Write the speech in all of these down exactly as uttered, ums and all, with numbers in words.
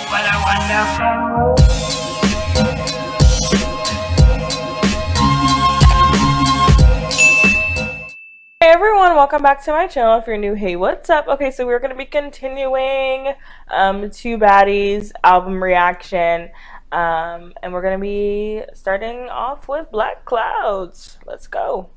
What a wonderful. Hey everyone, welcome back to my channel. If you're new, hey, what's up? Okay, so we're going to be continuing um, Two Baddies album reaction, um, and we're going to be starting off with Black Clouds. Let's go.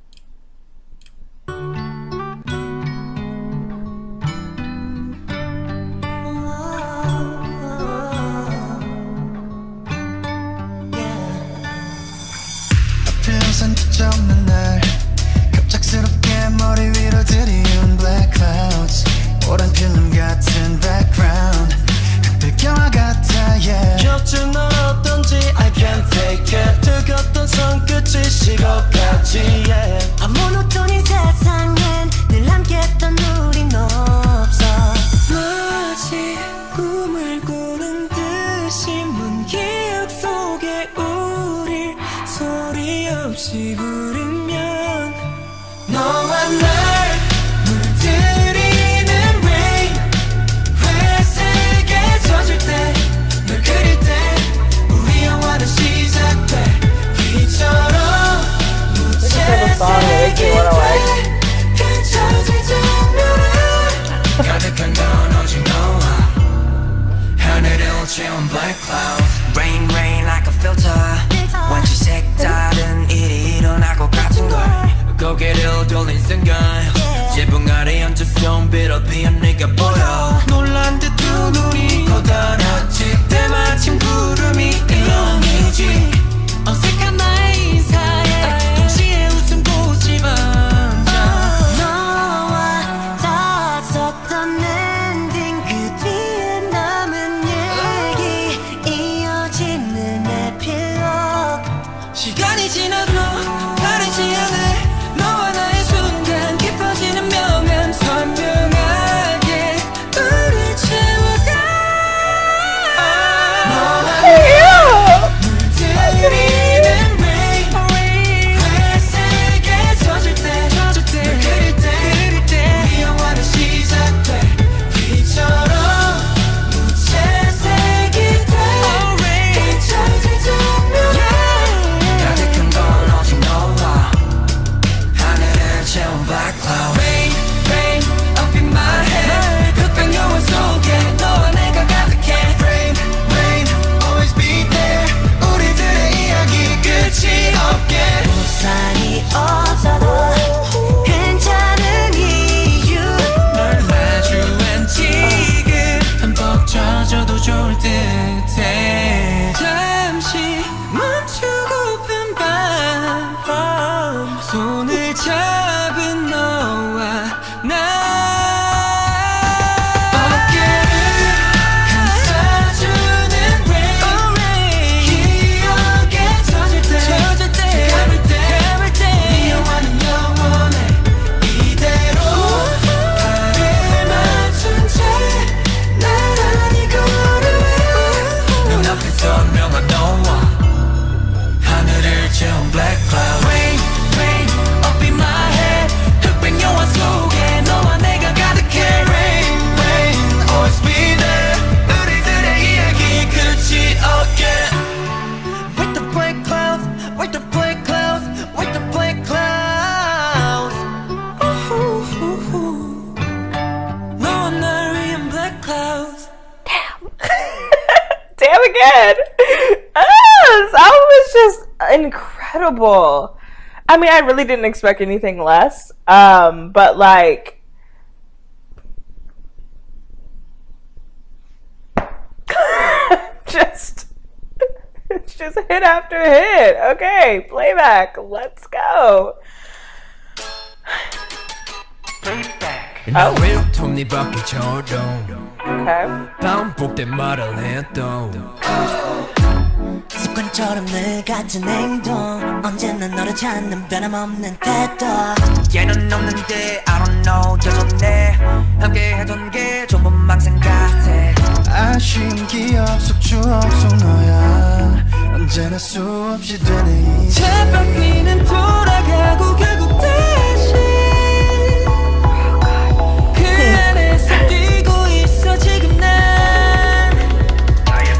갑작스럽게 머리 위로 들이운 black clouds 오랜 필름 같은 background 흑백영화 같아 yeah 곁을 넣었던지 I can't fake it 뜨겁던 손끝이 식어가지 yeah 아 모노톤인 세상엔 늘 함께했던 우린 없어 마치 꿈을 꾸는 듯이 먼 기억 속에 우릴 소리 없이 부르면 너와 날 물들이는 rain 회색에 젖을 때 널 그릴 때 우리 영화는 시작돼 비처럼 무채색이 돼 펼쳐질 장면에 가득한 건 오직 너와 하늘을 채운 black cloud rain rain like a filter 완전 색다른 일이 일어날 것 같은 걸 고개를 돌린 순간 지붕 아래 앉아서 빛을 피한 네가 보여 놀란 듯 두 눈이 커다랗지 때마침 구름이 일렁이지 어색한 나의 인사에 동시에 웃음꽃이 번져 너와 닿았었던 엔딩 그 뒤에 남은 얘기 이어지는 에필로그 시간이 지나도 다르지 않아 Again. Ah, this album is just incredible. I mean, I really didn't expect anything less. Um, but like, just, it's just hit after hit. Okay, playback. Let's go. Oh. Okay. 반복된 말을 해도 습관처럼 늘 같은 행동 언제나 너를 찾는 변함없는 태도 얘는 없는데 I don't know 여전해 함께 해둔 게 좀 원망생 같아 아쉬운 기억 속 추억 속 너야 언제나 수없이 되네 쳇바퀴는 돌아가고 결국 다시 그 안에서 뛰고 있어 지금 난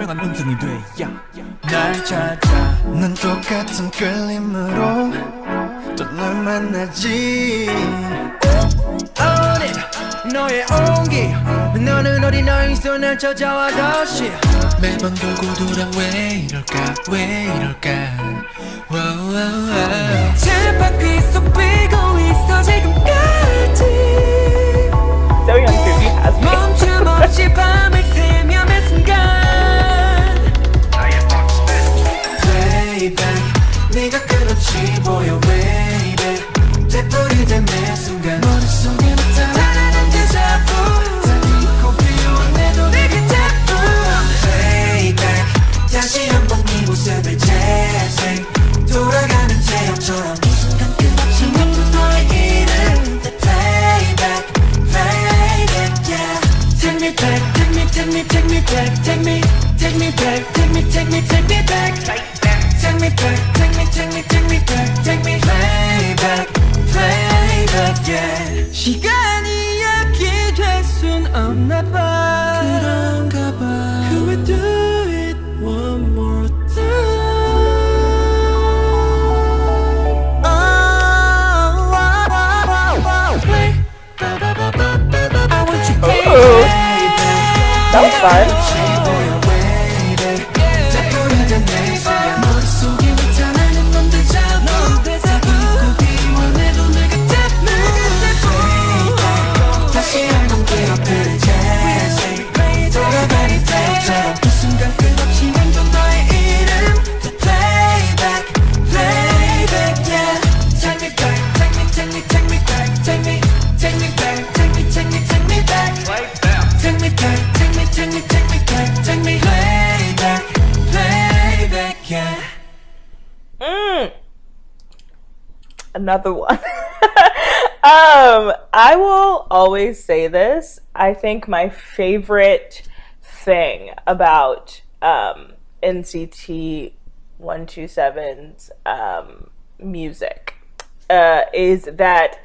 분명한 음성이 돼 yeah. 날 찾아 난 똑같은 끌림으로 또 널 만나지 On it 너의 온기 너는 어디 나 있어 날 찾아와 다시 매번 돌고 돌아 왜 이럴까 왜 이럴까 쳇바퀴 속 빌고 있어 지금까지 So young to be has me. 멈춤 없이 밤을 새며 매 순간 Playback 네가 그렇지 보여 way back 되풀이된 매 순간 머릿속에 나타나는 데자부 달리고 피어내도 내 곁에도 Playback 다시 한번 네 모습을 재생 돌아가는 태양처럼 이 순간 끝없이 묻는 너의 이름 Playback Playback yeah Take me back take me take me take me back take me take me back take me take me take me back Take me back take me take me take me back take me Playback Playback yeah 시간이 약이 순 없나 봐 그런가 봐 Could we do it one more time Oh, oh, oh, oh, play I want you baby Ooh. That was fun. Another one. um, I will always say this. I think my favorite thing about um, N C T one twenty-seven's um, music uh, is that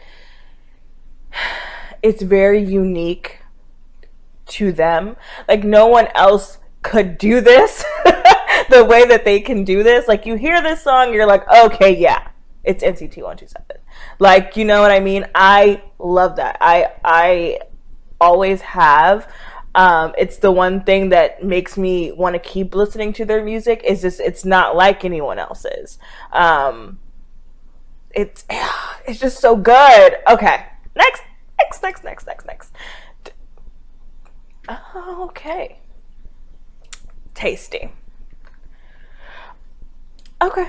it's very unique to them. Like no one else could do this the way that they can do this. Like you hear this song, you're like, okay, yeah. It's N C T one twenty-seven. Like, you know what I mean? I love that. I I always have. Um, it's the one thing that makes me want to keep listening to their music. Is just it's not like anyone else's. Um, it's it's just so good. Okay, next, next, next, next, next, next. Okay, tasty. Okay.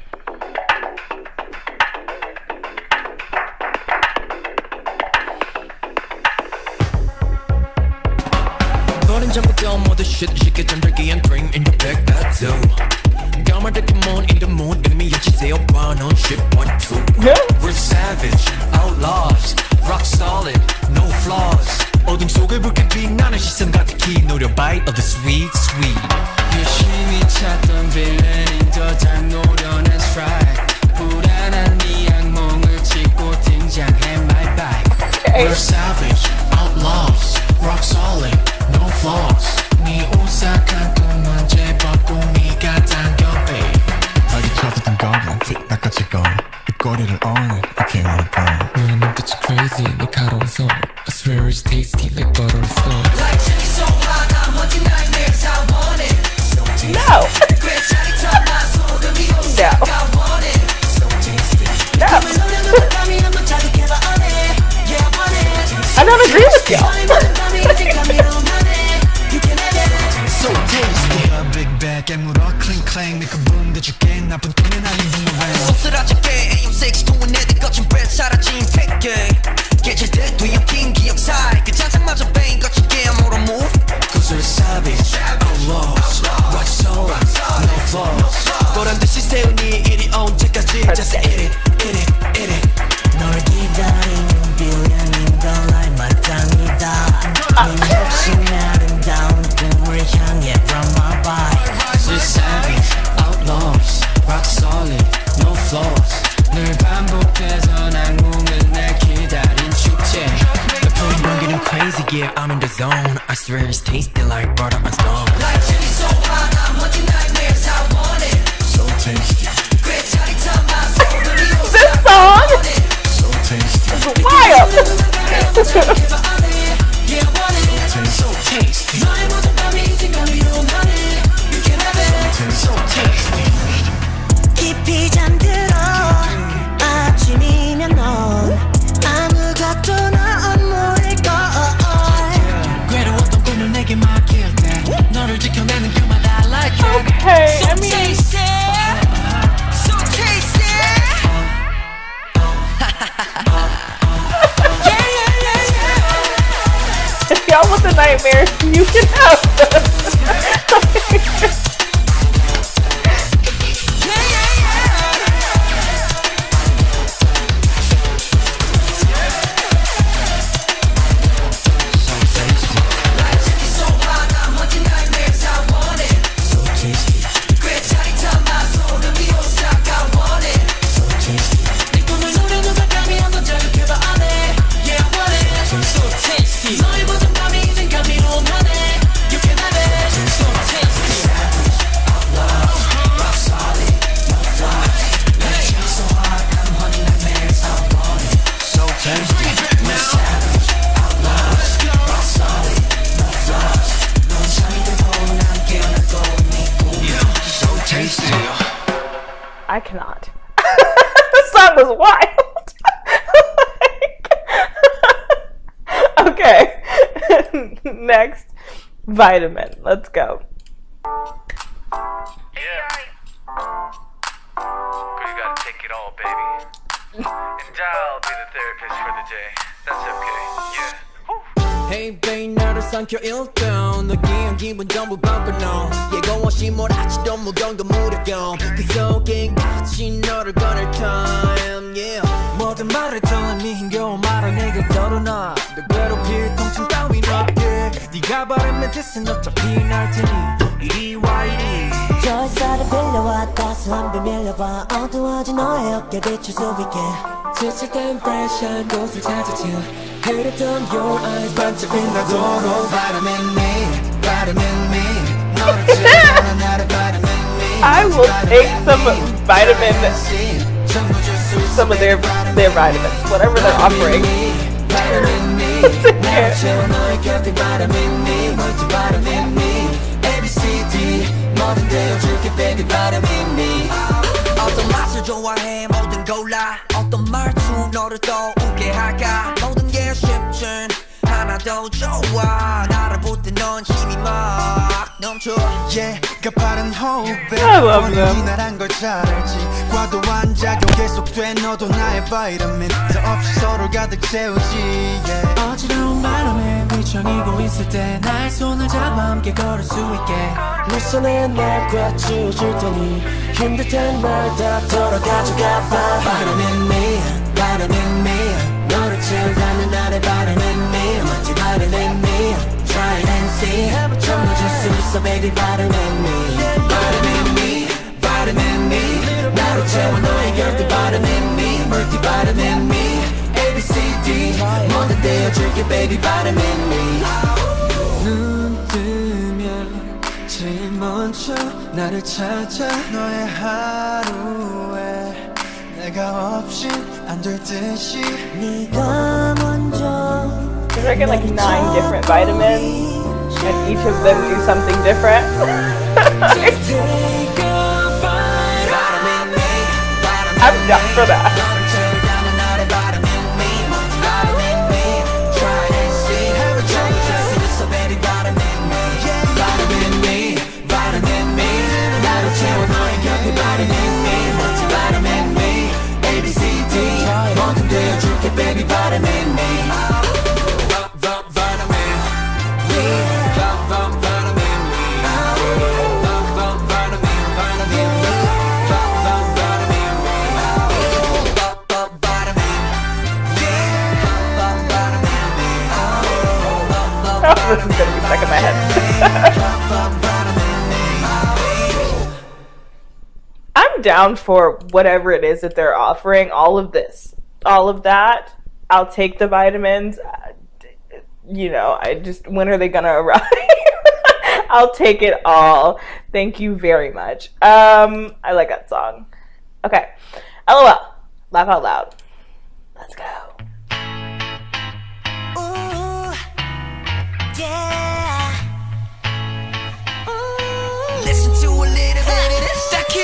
전부터 모두 shit 쉽게 잠들기 and dream in the back battle 가만히 come on in the mood 의미해주세요 one on shit one two We're savage, outlaws, rock solid, no flaws 어둠 속을 붉게 빛나는 시선 가득히 노려 bite of the sweet sweet 열심히 찾던 villain 더 잘 노려낸 strike 불안한 네 악몽을 짚고 등장해 my bike We're savage, outlaws, rock solid No flaws 네 오싹한 꿈만 재벗고 네가 당겨 babe 날이 쳐다던 goblin fit 나까지 go 이 꼬리를 own it I can't wanna burn 너의 눈빛이 crazy 네 가로운 손 I swear it's tasty like butter and stone Like chili so hot I'm hunting nightmares I want it So tasty No No No I don't agree with you So tasty Big bag 깨물어 clink clang 내 그분 대줄게 나쁜 꿈은 아닌 boomerang 쏟아질게 에임 six 도는 애들 거친 breath 사라진 패게 깨질 때 뒤엉킨 기억 사이 그 잔상마저 베인 거칠게 I'm on a move Cause we're savage outlaws rock solid no flaws 보란듯이 세운 이 일이 언제까지 Just eat it eat it eat it 널 기다리는 빌려는 걸 날 마땅이다 네 몫이 아름다운 꿈을 향해 from my body We're savage, outlaws, rock solid, no flaws 늘 반복해서 악몽은 날 기다린 축제 내 풀이 넘기는 crazy, yeah, I'm in the zone I swear it's tasty like butter and stone Like chili so hot So tasty. So tasty. 깊이 잠들어 아침이면 넌 아무것도 넌 모를걸. 괴로웠던 꿈을 내게 맡길 때 너를 지켜내는 그만 I like it. Okay, So I mean, tasty. So tasty. Yeah, yeah, yeah, yeah. if y'all want the nightmares, you can have them. I cannot. This song was wild. Okay. Next, Vitamin. Let's go. Yeah. Girl, you gotta take it all, baby. And I'll be the therapist for the day. That's okay. Yeah. Woo. Hey babe 나를 삼켜 일단 느끼한 기분 전부 바꿔놓은 예고 없이 몰아치던 무거움도 무력감 그 속에 같이 너를 꺼낼 time yeah. 모든 말을 들으니 힘겨운 말을 내게 덜어놔 내 괴롭힐 통증 따윈 없게 네가 바르면 뜻은 어차피 날 테니 이리 와 이리 저 햇살을 빌려와 따스한 비 밀려봐 어두워진 너의 어깨 비출 수 있게 지칠 땐 fresh 곳을 찾았지 흐렸던 your eyes 반짝 빛나도록 Vitamin me, Vitamin me 너를 채우는 나를 Vitamin me I will take some vitamin, some of their their vitamins, whatever they're offering. Vitamin me 나를 채워 너의 곁에 Vitamin me multivitamin me A B C D 뭐든 되어줄게 baby Vitamin me 어떤 맛을 좋아해 뭐든 골라 어떤 말투 너를 더 웃게 할까 모든 게 쉽진 하나도 좋아 나를 볼 때 넌 힘이 막 넘쳐 Yeah 가파른 호흡에 I love them. 이날한 걸 잘 알지 과도한 작용 계속돼 너도 나의 바이러민 더 없이 서로를 가득 채우지 yeah. 어지러운 바람에 휘청이고 있을 때 나의 손을 잡아 함께 걸을 수 있게 네 손에 날 꽉 쥐어줄 테니 힘들 땐 날 다 털어가져가 봐 Vitamin me, Vitamin me 너를 채우다는 나의 Vitamin me 멋진 Vitamin me Try it and see 전부 줄 수 있어 baby Vitamin me Vitamin me, Vitamin me 나를 채워 너의 곁에 Vitamin me Multivitamin me A B C D 뭐든 되어줄게 baby Vitamin me 눈 뜨면 제일 먼저 나를 찾아 너의 하루에 내가 없인 안 될 듯이 네가 먼저 There's like, like nine different vitamins, and each of them do something different. I'm down for that. Baby, vitamin me. This is gonna be stuck in my head. I'm down for whatever it is that they're offering. All of this, all of that. I'll take the vitamins. Uh, you know, I just, when are they gonna arrive? I'll take it all. Thank you very much. Um, I like that song. Okay. LOL. Laugh out loud. Let's go. Ooh.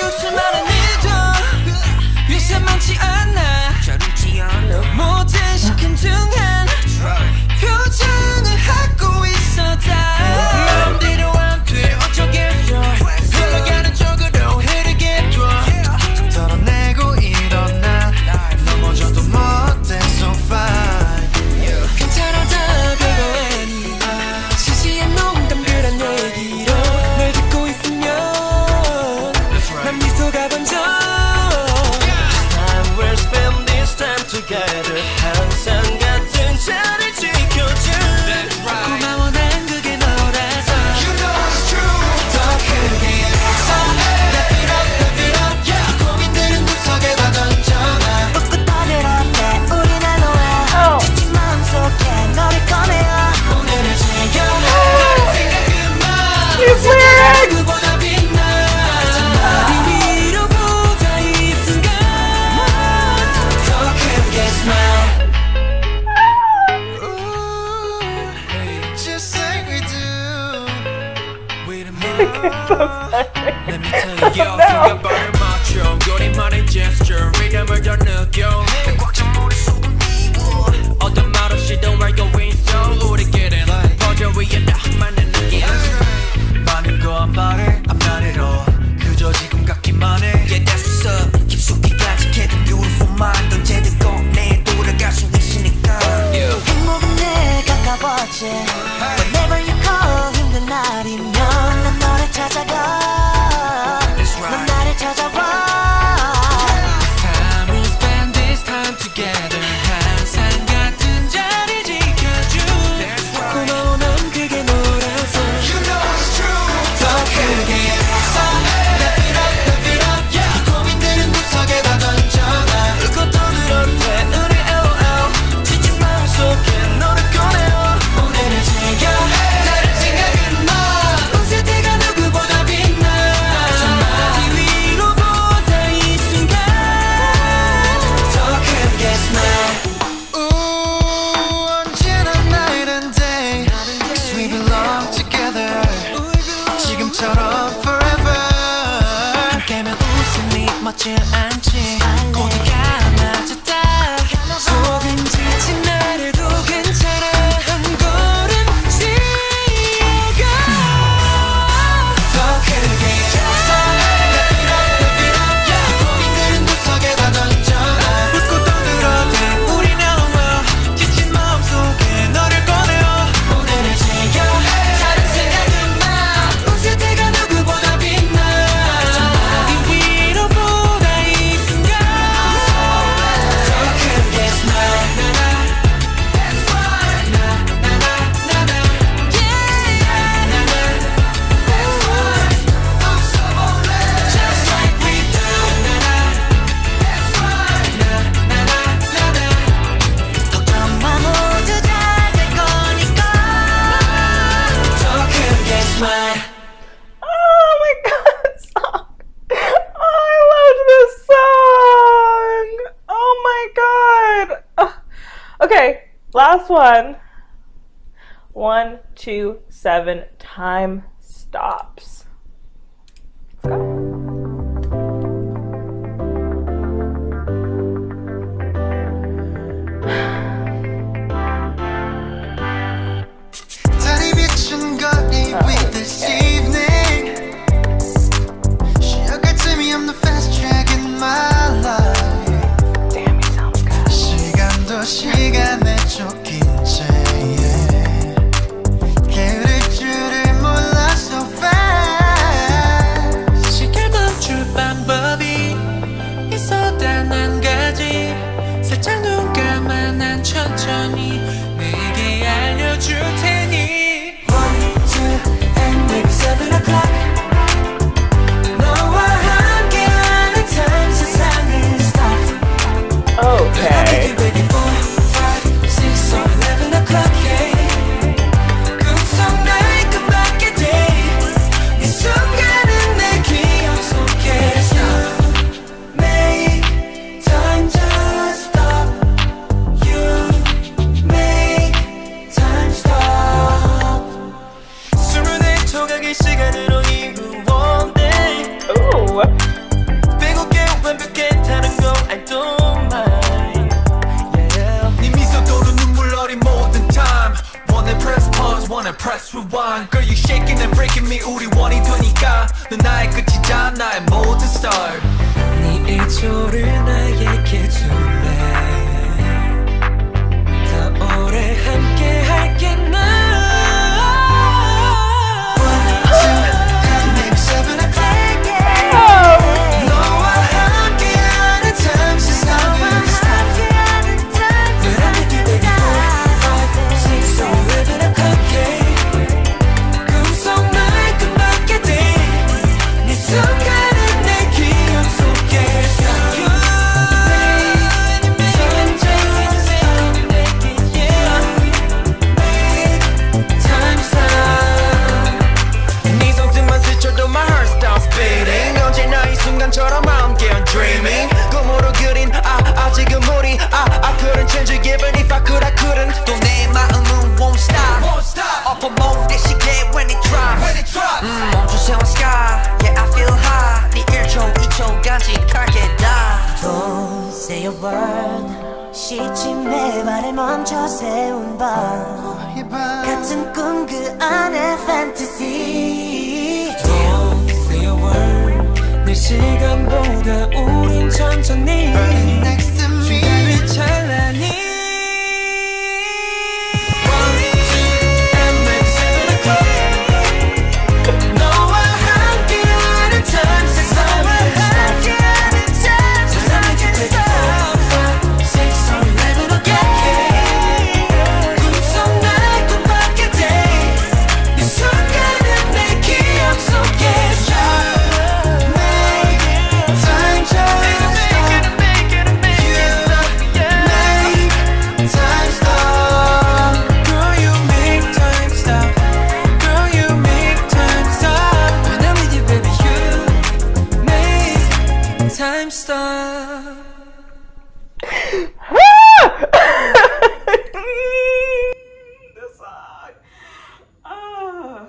수많은 일도 요새 많지 않아 모든 시큰둥한 표정을 하고 있어 다 마음대로 안 돼 어쩌겠어 흘러가는 쪽으로 흐르게 둬 덜어내고 일어나 넘어져도 못해 so fine 괜찮아 다 별거 아니야 시시한 농담들한 얘기로 널 듣고 있으면 난 미소가 번져 Time we'll spend this time together 항상 같은 자리 지켜줘 고마워 난 그게 너라서 You know it's true 더 크게 해서 Lift it up, lift it up yeah. 고민들은 구석에다 던져놔 꿋꿋하게 어때 우린 알로에 지친 마음속에 너를 꺼내요 오늘을 즐겨 다른 생각은 마 These lyrics! 그보다 빛나 네 위로보다 이 순간 더 크게 smile Just like we do Wait a minute Let me tell you 생각발을 맞춰 요리만의 gesture 리듬을 더 느껴 꽉찬 머릿속은 미워 어떤 말 없이도 알고 있어 우리끼린 버저 위에 딱 맞는 느낌 많은 거안 바래 I'm not at all 그저 지금 같기만 해 Yeah that's what's up 깊숙이 간직해둔 beautiful mind 언제든 꺼내 돌아갈 수 있으니까 행복은 내가 가봤지 Whenever you call 힘든 날이면 난 너를 찾아가 난 나를 찾아와 Time we spend this time together 항상 같은 자리 지켜줘 고마워 난 그게 너라서 You know it's true 더 크게 해서 Lift it up, lift it up yeah. 고민들은 구석에다 던져놔 울고 떠들어도 돼 우리 LOL 지친 마음속에 너를 꺼내요 오늘을 즐겨 다른 생각은 마 웃을 때가 누구보다 빛나 네 위로보다 이 순간 더 크게 smile Ooh 언제나 night and day Cause we belong together 지금처럼 forever 함께면 웃음이 멋지 않지 모두가 맞았다 속은 지친 나래도 괜찮아 한 걸음씩 이어가 더 크게 해서 Lift it up, lift it up yeah. 고민들은 구석에다 던져놔 웃고 떠들어도 돼 우린 LOL 지친 마음속에 너를 꺼내요 오늘을 즐겨 다른 생각은 마 웃을 때가 누구보다 빛나 네 위로보다 이 순간 더 크게 smile That's right 나나나나나 Yeah That's right I'm so alright Just like we do That's right 나나나나나 걱정 마 모두 잘 될 거니까 더 크게 smile Oh my god, song. Oh, I love this song. Oh my god. Ugh. Okay, last one. One, two, seven. Time stops. Let's go. 달이 비춘 거리 with this evening 시작할 틈이 없는 fast track in my life Damn, he sounds good. 시간도 시간에 쫓긴 채 yeah. 게으를 줄을 몰라 so fast your world 시침에 발을 멈춰 세운 밤 같은 꿈 그 안에 fantasy Don't say a word 내 시간보다 우린 천천히 시간을 찬란히 Time stop. This song. Oh.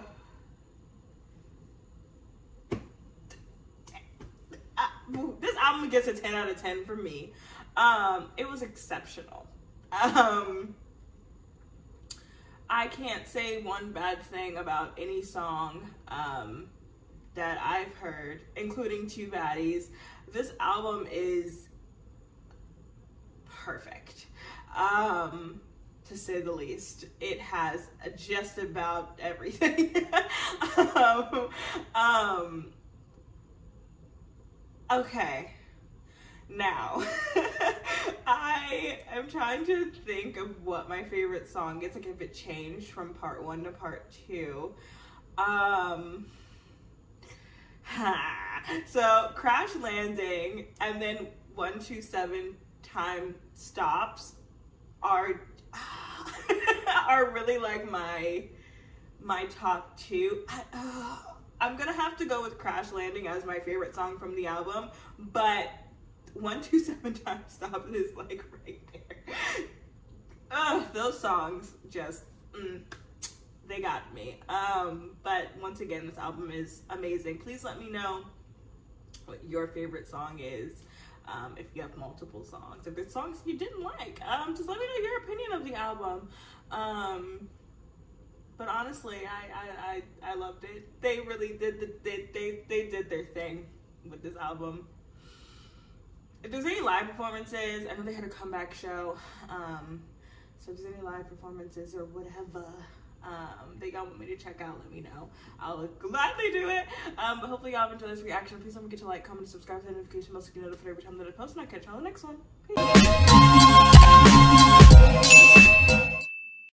This album gets a ten out of ten for me. Um, it was exceptional. Um, I can't say one bad thing about any song um, that I've heard, including Two Baddies. This album is perfect, um, to say the least. It has just about everything. um, um, okay, now, I am trying to think of what my favorite song is, like if it changed from part one to part two. Um... So Crash Landing and then one two seven Time Stops are are really like my my top two. I, uh, I'm gonna have to go with Crash Landing as my favorite song from the album, but one two seven Time Stops is like right there. Ugh, those songs just mm. They got me. Um, but once again, this album is amazing. Please let me know what your favorite song is. Um, if you have multiple songs, if there's songs you didn't like, um, just let me know your opinion of the album. Um, but honestly, I, I, I, I loved it. They really did the, they, they, they did their thing with this album. If there's any live performances, I know they had a comeback show. Um, so if there's any live performances or whatever, um that y'all want me to check out, let me know. I'll gladly do it. Um but hopefully y'all enjoyed this reaction. Please don't forget to like, comment, and subscribe to the notification bell so you get notified every time that I post, and I'll catch y'all on the next one. Peace.